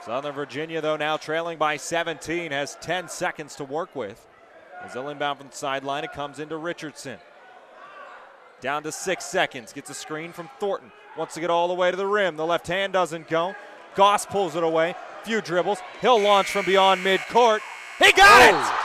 Southern Virginia, though, now trailing by 17, has 10 seconds to work with. As they'll inbound from the sideline, it comes into Richardson. Down to 6 seconds, gets a screen from Thornton. Wants to get all the way to the rim. The left hand doesn't go. Gaus pulls it away. Few dribbles. He'll launch from beyond midcourt. He got it!